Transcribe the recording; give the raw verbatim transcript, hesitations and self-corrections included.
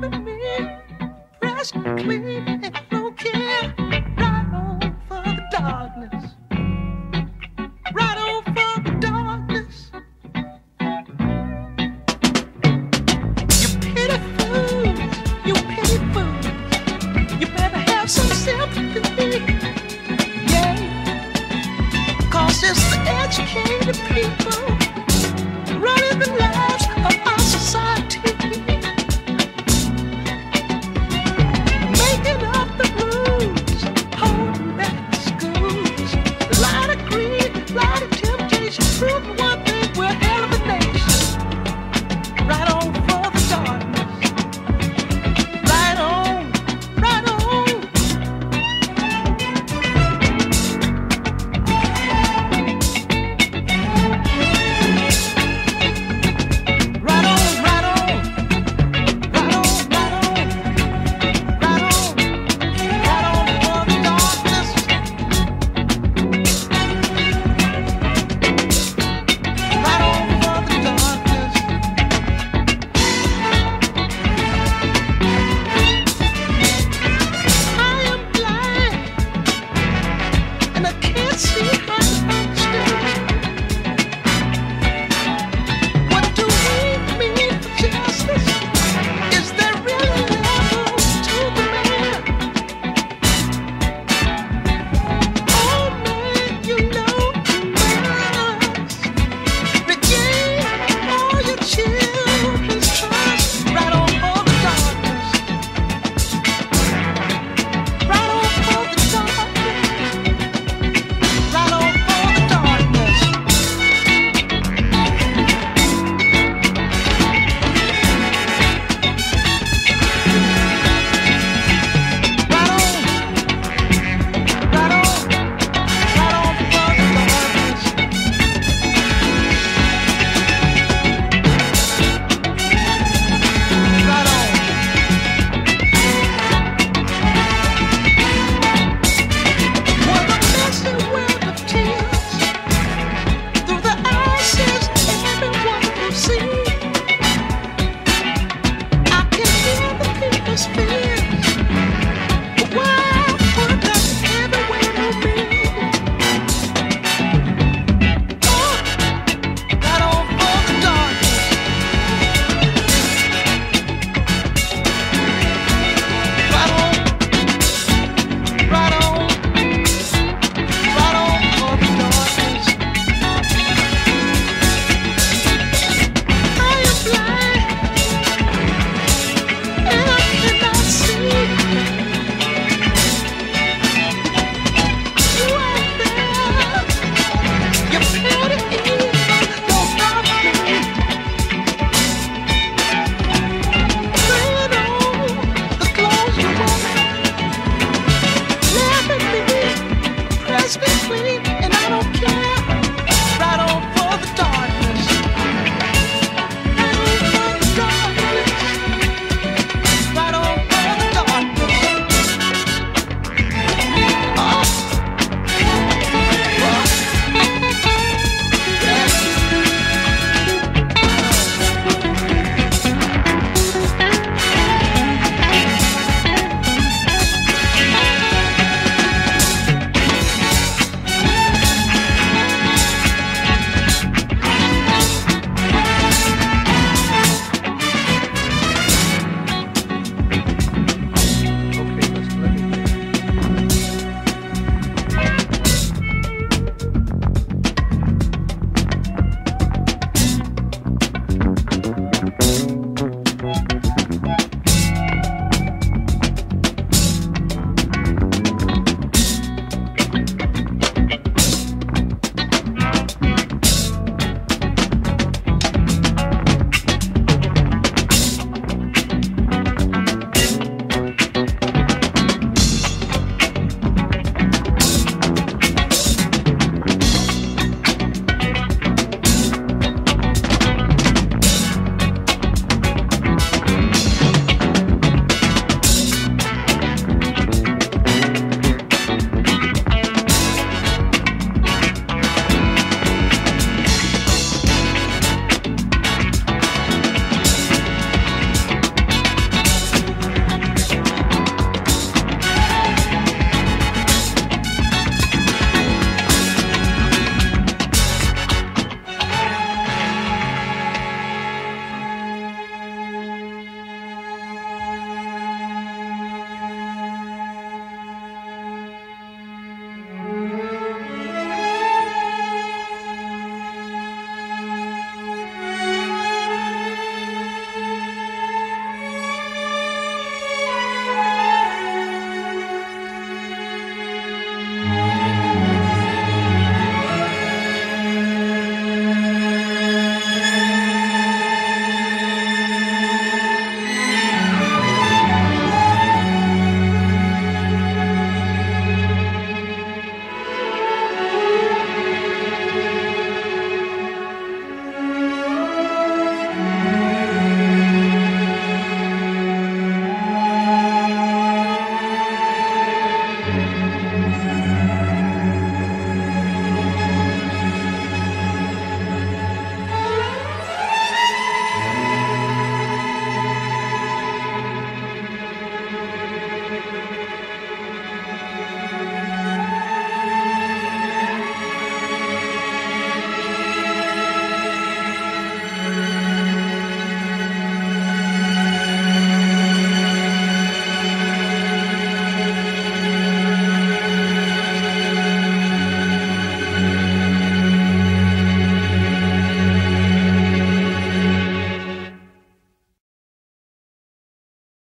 with me, fresh and clean, and no care. Right on for the darkness, right on for the darkness. You pity fools, you pity fools, you better have some sympathy, yeah. Cause it's the educated people running the lives of our society, making up the rules, holding back the schools. A lot of greed, a lot of temptation, proving one thing, we're a hell of a nation. Right on for the darkness, right on, right on. Right on, right on, right on, right on, right on, right on for the darkness. Right on for the darkness. I am blind and I can't see how to understand. What do we mean for justice? Is there really levels to the man? Oh man, you know you must regain all your children's trust. Right on for the darkness, right on for the darkness, right on for the darkness. Right on, right on, right on for the darkness. Right on. What a messy web of tears through the eyes everyone will see. I can hear the people's fear.